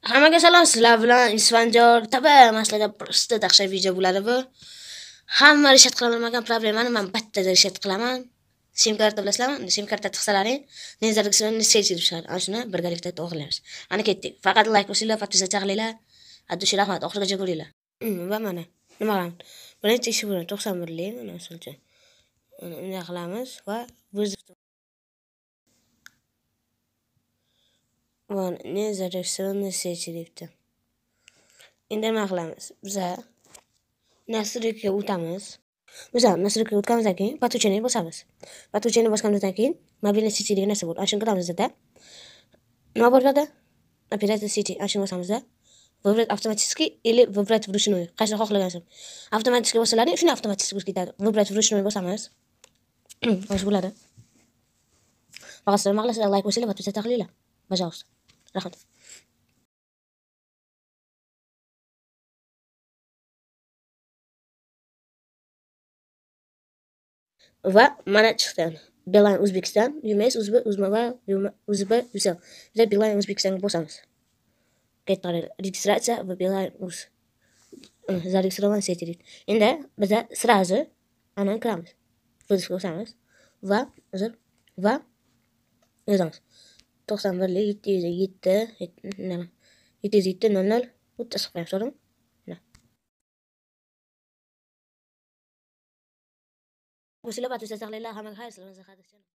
Hammaga salom, sizlar bilan Isfanjor. Tabii, maslada просто dahshat video bo'ladi bu. Hamma rishat qila olmagan problemani men battada rishat qilaman. Sim karta bilasizlarmi? Sim karta tiqsalaring, nezarikisini sechib tushadi. Ana shuni birgalikda to'g'rilaymiz. Ana ketdik. Faqat like bosinglar, podpisatsiya qilinglar. Addushi rahmat, oxirigacha ko'ringlar. Va mana, nima qilamiz? Birinchi ishi bilan 91 lik, mana masalan. Bunday qilamiz va Van nezarikisini sechibdi. Endi nima qilamiz? Biza nasrikka o'tamiz. Biza nasrikka o'tganimizdan keyin подключение bosamiz. Подключение bosganimizdan keyin mobilniy seti degan narsa bor. Ana shuni kiramizda. Nima bo'ladi? Operator seti. Ana shuni bosamizda. Выбрать автоматически или выбрать вручную. Qaysi xohlagansiz. Avtomatik bosalaring, shuni avtomatik o'tib ketadi. Выбрать вручную bosamiz. O'sha bo'ladi. Faqat sizlar nima qilasizlar? Like bosinglar, podpisatsiya qilinglar. Пожалуйста. Rahmat. Va mana chiqdi. Beeline O'zbekiston, UMS, Uzbek, Biz Beeline O'zbekistonga bosamiz. Registratsiya va Beeline Uz. Zaregistrovan seti. Endi biz sразу ana kiramiz. Fotoga bosamiz va yozamiz. 91 707 00 o'ttiz qo'yamiz, to'g'rimi? Sizlar podpisatsiya qilinglar, hammaga xayr, sizlarga